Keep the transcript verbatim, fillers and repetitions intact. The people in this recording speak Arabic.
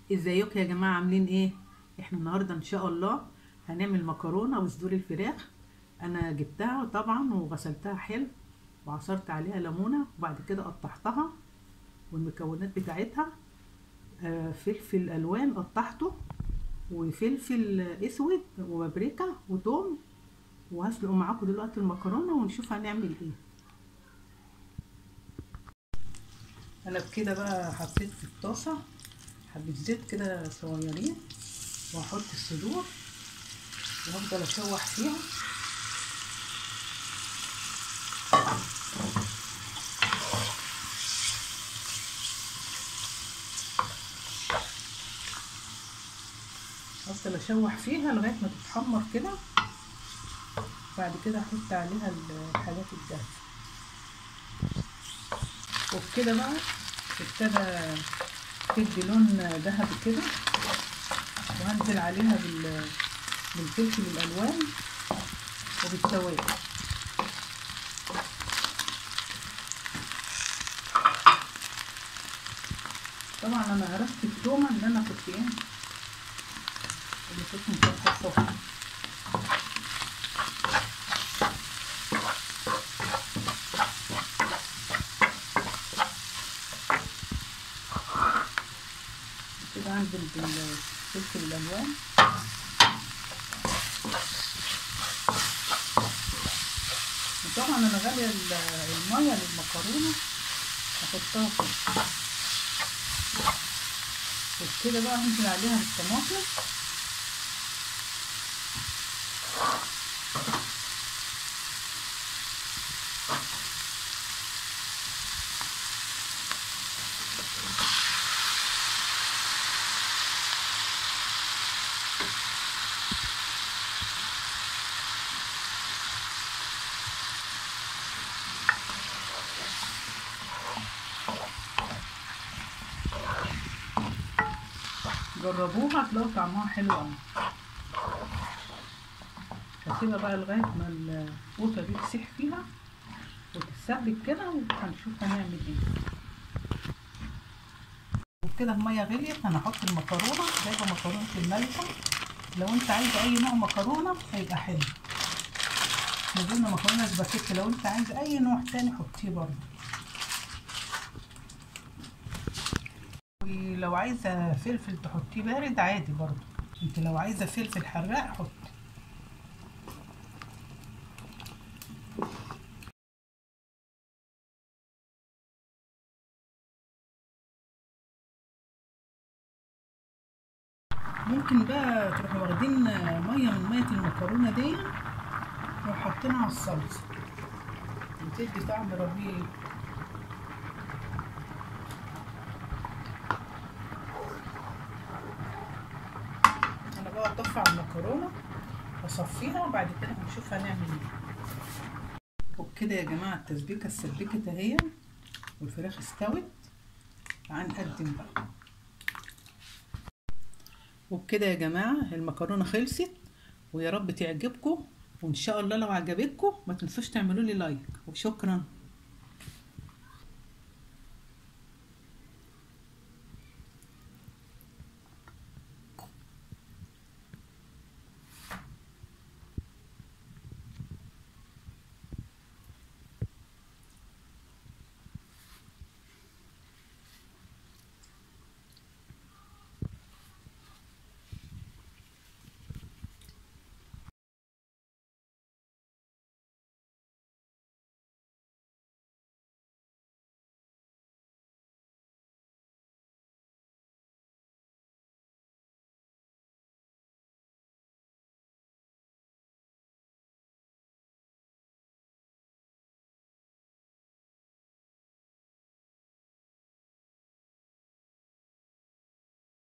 ازيكم يا جماعه؟ عاملين ايه؟ احنا النهارده ان شاء الله هنعمل مكرونه وصدور الفراخ. انا جبتها طبعا وغسلتها حلو وعصرت عليها ليمونه وبعد كده قطعتها. والمكونات بتاعتها آه فلفل الوان قطعته وفلفل اسود وبابريكا وتوم. وهسلق معاكم دلوقتي المكرونه ونشوف هنعمل ايه. انا بكده بقى حطيت في الطاسه حبه زيت كده صغيرين وهحط الصدور وهفضل اشوح فيها. هفضل اشوح فيها لغايه ما تتحمر كده. بعد كده احط عليها الحاجات الجاهزه. وبكده بقى ابتدى تدي لون ذهبي كده، وهنزل عليها بالفلفل الالوان وبالتوابل. طبعا انا عرفت التومه اللي انا كنت ايه اللي كنت مفصصاها. كده انزل بالفلفل الالوان وطبعا انا غاليه الميه للمكرونه هحطها فيه. وكده بقى هنزل عليها بالطماطم جربوها هتلاقوا طعمها حلو قوي. هسيبها بقى لغايه ما القوطه دي تسيح فيها وتتسبك كده وهنشوف هنعمل ايه. وكده الميه غليت، انا هحط المكرونه. جايبه مكرونه الملكه، لو انت عايزه اي نوع مكرونه هيبقى حلو. نزلنا مكرونه سباكيتي، لو انت عايزه اي نوع تاني حطيه برضه. ولو عايزه فلفل تحطيه بارد عادي برضه. انت لو عايزه فلفل حراق حطي. ممكن بقى تروحوا واخدين ميه من ميه المكرونه دي وحاطينها على الصلصه بتدي طعم رهيب. انا بقى اطفي على المكرونه واصفيها وبعد كده هنشوف هنعمل ايه. وبكده يا جماعه التسبيكه اتسبكت اهي والفراخ استوت. هنقدم بقى. وبكده يا جماعه المكرونه خلصت، ويا رب تعجبكم. وان شاء الله لو عجبتكم ما تنسوش تعملوا لي لايك. وشكرا.